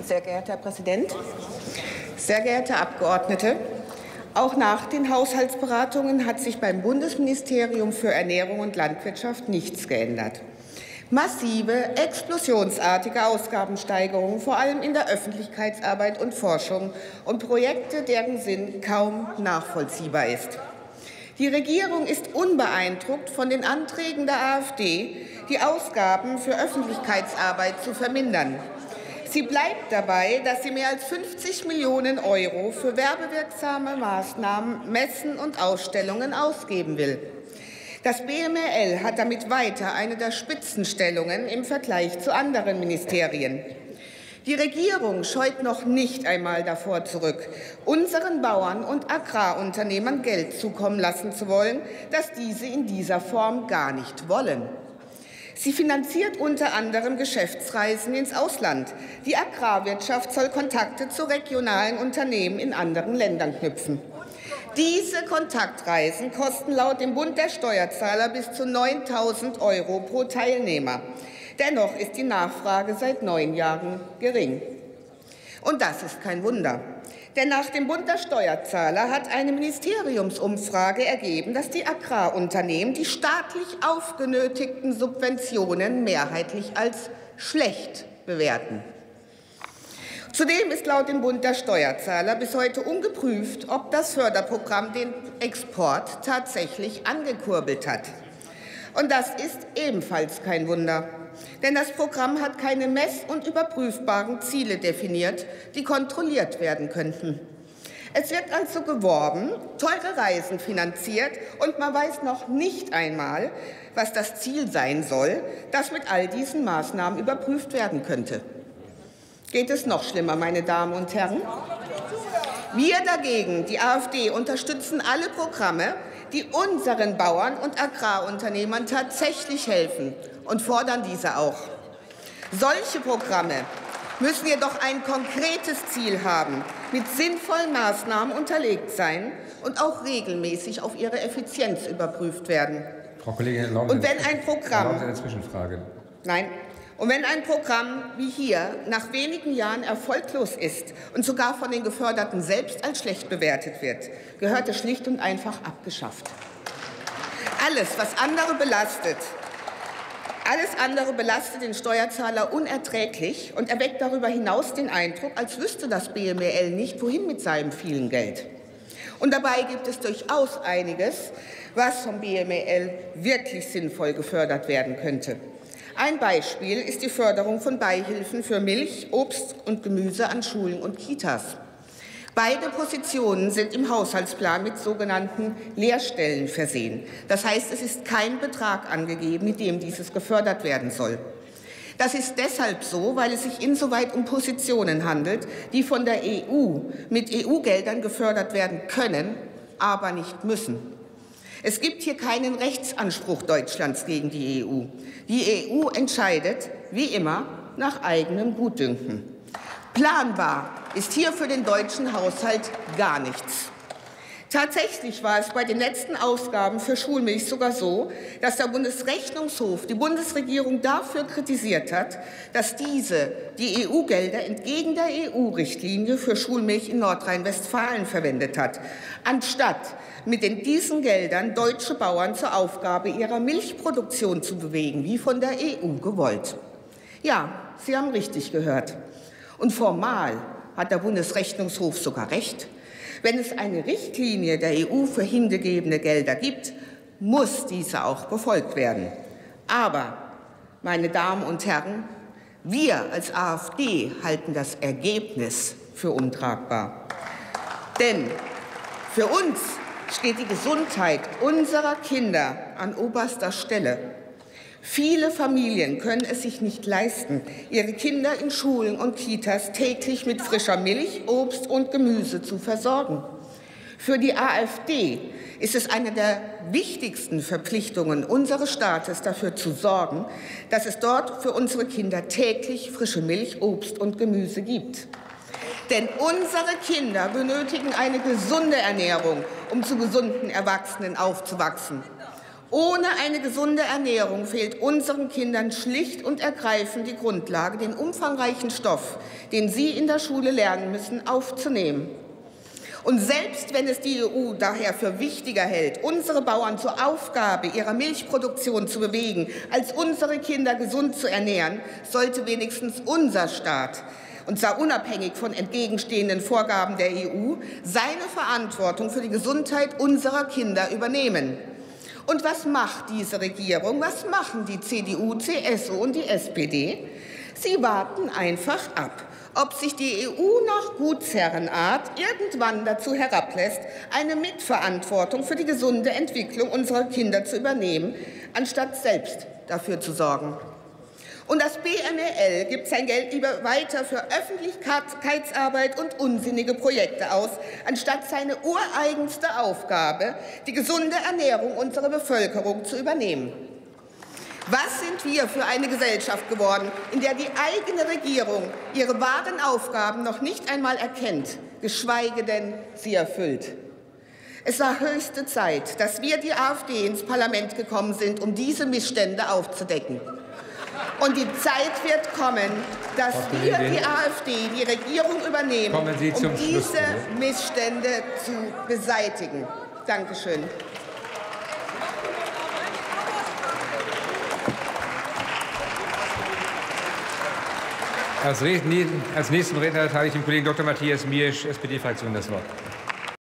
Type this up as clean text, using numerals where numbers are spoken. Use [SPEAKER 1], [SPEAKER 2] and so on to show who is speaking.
[SPEAKER 1] Sehr geehrter Herr Präsident, sehr geehrte Abgeordnete! Auch nach den Haushaltsberatungen hat sich beim Bundesministerium für Ernährung und Landwirtschaft nichts geändert. Massive, explosionsartige Ausgabensteigerungen, vor allem in der Öffentlichkeitsarbeit und Forschung, und Projekte, deren Sinn kaum nachvollziehbar ist. Die Regierung ist unbeeindruckt von den Anträgen der AfD, die Ausgaben für Öffentlichkeitsarbeit zu vermindern. Sie bleibt dabei, dass sie mehr als 50 Millionen € für werbewirksame Maßnahmen, Messen und Ausstellungen ausgeben will. Das BMRL hat damit weiter eine der Spitzenstellungen im Vergleich zu anderen Ministerien. Die Regierung scheut noch nicht einmal davor zurück, unseren Bauern und Agrarunternehmern Geld zukommen lassen zu wollen, das diese in dieser Form gar nicht wollen. Sie finanziert unter anderem Geschäftsreisen ins Ausland. Die Agrarwirtschaft soll Kontakte zu regionalen Unternehmen in anderen Ländern knüpfen. Diese Kontaktreisen kosten laut dem Bund der Steuerzahler bis zu 9.000 € pro Teilnehmer. Dennoch ist die Nachfrage seit 9 Jahren gering. Und das ist kein Wunder. Denn nach dem Bund der Steuerzahler hat eine Ministeriumsumfrage ergeben, dass die Agrarunternehmen die staatlich aufgenötigten Subventionen mehrheitlich als schlecht bewerten. Zudem ist laut dem Bund der Steuerzahler bis heute ungeprüft, ob das Förderprogramm den Export tatsächlich angekurbelt hat. Und das ist ebenfalls kein Wunder. Denn das Programm hat keine mess- und überprüfbaren Ziele definiert, die kontrolliert werden könnten. Es wird also geworben, teure Reisen finanziert, und man weiß noch nicht einmal, was das Ziel sein soll, das mit all diesen Maßnahmen überprüft werden könnte. Geht es noch schlimmer, meine Damen und Herren? Wir dagegen, die AfD, unterstützen alle Programme, die unseren Bauern und Agrarunternehmern tatsächlich helfen, und fordern diese auch. Solche Programme müssen jedoch ein konkretes Ziel haben, mit sinnvollen Maßnahmen unterlegt sein und auch regelmäßig auf ihre Effizienz überprüft werden.
[SPEAKER 2] Frau Kollegin, erlauben Sie eine Zwischenfrage.
[SPEAKER 1] Nein. Und wenn ein Programm wie hier nach wenigen Jahren erfolglos ist und sogar von den Geförderten selbst als schlecht bewertet wird, gehört es schlicht und einfach abgeschafft. Alles andere belastet den Steuerzahler unerträglich und erweckt darüber hinaus den Eindruck, als wüsste das BMRL nicht, wohin mit seinem vielen Geld. Und dabei gibt es durchaus einiges, was vom BMRL wirklich sinnvoll gefördert werden könnte. Ein Beispiel ist die Förderung von Beihilfen für Milch, Obst und Gemüse an Schulen und Kitas. Beide Positionen sind im Haushaltsplan mit sogenannten Leerstellen versehen. Das heißt, es ist kein Betrag angegeben, mit dem dieses gefördert werden soll. Das ist deshalb so, weil es sich insoweit um Positionen handelt, die von der EU mit EU-Geldern gefördert werden können, aber nicht müssen. Es gibt hier keinen Rechtsanspruch Deutschlands gegen die EU. Die EU entscheidet, wie immer, nach eigenem Gutdünken. Planbar ist hier für den deutschen Haushalt gar nichts. Tatsächlich war es bei den letzten Ausgaben für Schulmilch sogar so, dass der Bundesrechnungshof die Bundesregierung dafür kritisiert hat, dass diese die EU-Gelder entgegen der EU-Richtlinie für Schulmilch in Nordrhein-Westfalen verwendet hat, anstatt mit diesen Geldern deutsche Bauern zur Aufgabe ihrer Milchproduktion zu bewegen, wie von der EU gewollt. Ja, Sie haben richtig gehört. Und formal hat der Bundesrechnungshof sogar recht. Wenn es eine Richtlinie der EU für hingegebene Gelder gibt, muss diese auch befolgt werden. Aber, meine Damen und Herren, wir als AfD halten das Ergebnis für untragbar. Denn für uns steht die Gesundheit unserer Kinder an oberster Stelle. Viele Familien können es sich nicht leisten, ihre Kinder in Schulen und Kitas täglich mit frischer Milch, Obst und Gemüse zu versorgen. Für die AfD ist es eine der wichtigsten Verpflichtungen unseres Staates, dafür zu sorgen, dass es dort für unsere Kinder täglich frische Milch, Obst und Gemüse gibt. Denn unsere Kinder benötigen eine gesunde Ernährung, um zu gesunden Erwachsenen aufzuwachsen. Ohne eine gesunde Ernährung fehlt unseren Kindern schlicht und ergreifend die Grundlage, den umfangreichen Stoff, den sie in der Schule lernen müssen, aufzunehmen. Und selbst wenn es die EU daher für wichtiger hält, unsere Bauern zur Aufgabe ihrer Milchproduktion zu bewegen, als unsere Kinder gesund zu ernähren, sollte wenigstens unser Staat, und zwar unabhängig von entgegenstehenden Vorgaben der EU, seine Verantwortung für die Gesundheit unserer Kinder übernehmen. Und was macht diese Regierung? Was machen die CDU, CSU und die SPD? Sie warten einfach ab, ob sich die EU nach Gutsherrenart irgendwann dazu herablässt, eine Mitverantwortung für die gesunde Entwicklung unserer Kinder zu übernehmen, anstatt selbst dafür zu sorgen. Und das BMWL gibt sein Geld lieber weiter für Öffentlichkeitsarbeit und unsinnige Projekte aus, anstatt seine ureigenste Aufgabe, die gesunde Ernährung unserer Bevölkerung, zu übernehmen. Was sind wir für eine Gesellschaft geworden, in der die eigene Regierung ihre wahren Aufgaben noch nicht einmal erkennt, geschweige denn sie erfüllt? Es war höchste Zeit, dass wir, die AfD, ins Parlament gekommen sind, um diese Missstände aufzudecken. Und die Zeit wird kommen, dass wir, die AfD, die Regierung übernehmen, um diese Missstände zu beseitigen. Dankeschön.
[SPEAKER 2] Als nächsten Redner erteile ich dem Kollegen Dr. Matthias Miersch, SPD-Fraktion, das Wort.